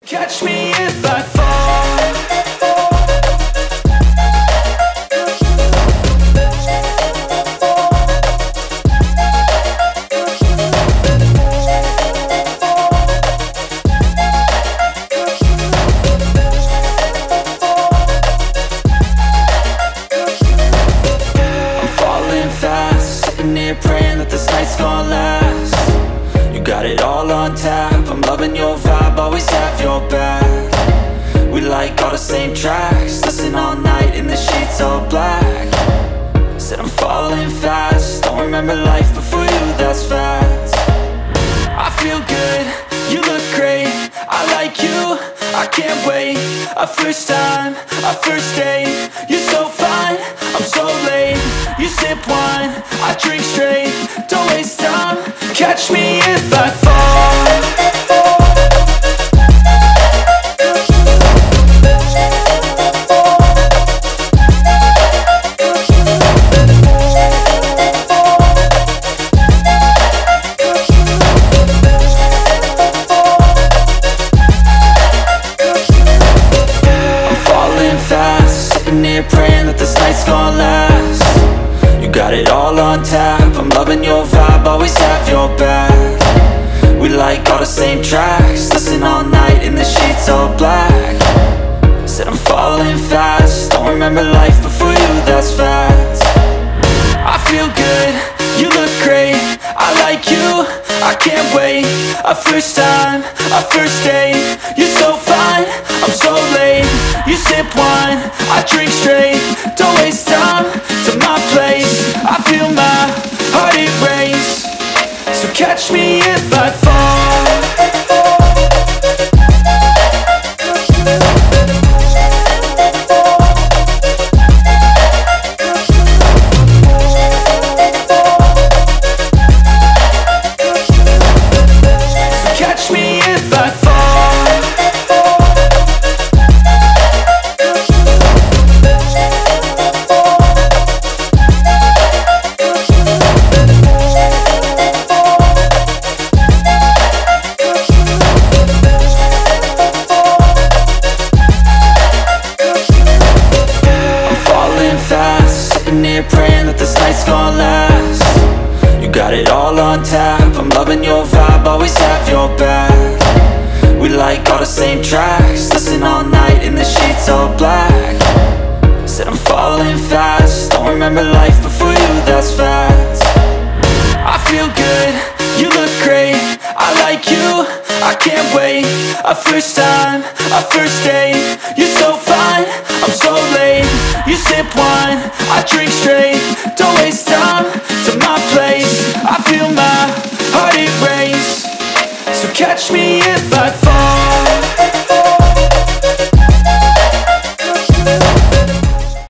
Catch me if I fall. I'm falling fast, sitting here praying that this night's gonna last. You got it all on tap, I'm loving your vibe, always have your back. We like all the same tracks, listen all night in the sheets all black. Said I'm falling fast, don't remember life before you, that's fact. I feel good, you look great, I like you, I can't wait. A first time, a first date, you're so fine, I'm so late. You sip wine, I drink straight, don't waste time. Catch me if I fall. Praying that this night's gonna last. You got it all on tap, I'm loving your vibe, always have your back. We like all the same tracks, listen all night in the sheets all black. Said I'm falling fast, don't remember life before you, that's fact. I feel good, you look great, I like you, I can't wait. A first time, a first date, you're so fine, I'm so late. You sip wine, I drink straight, don't waste time to my place. I feel my heart it race, so catch me if I fall. Praying that this night's gonna last. You got it all on tap, I'm loving your vibe, always have your back. We like all the same tracks, listen all night in the sheets all black. Said I'm falling fast, don't remember life before you, that's fact. I feel good, you look great, I like you, I can't wait. A first time, a first date, you're so fine, I'm so late. You sip wine, I drink straight, don't waste time to my place. I feel my heart it race, so catch me if I fall.